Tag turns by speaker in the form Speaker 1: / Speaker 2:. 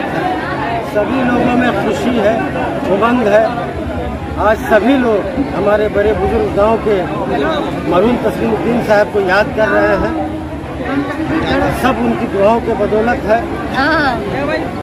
Speaker 1: बात है। सभी लोगों में खुशी है, उमंग है। आज सभी लोग हमारे बड़े बुजुर्ग गांव के मरहूम तस्लीमुद्दीन साहब को याद कर रहे हैं। सब उनकी दुआओं के बदौलत है।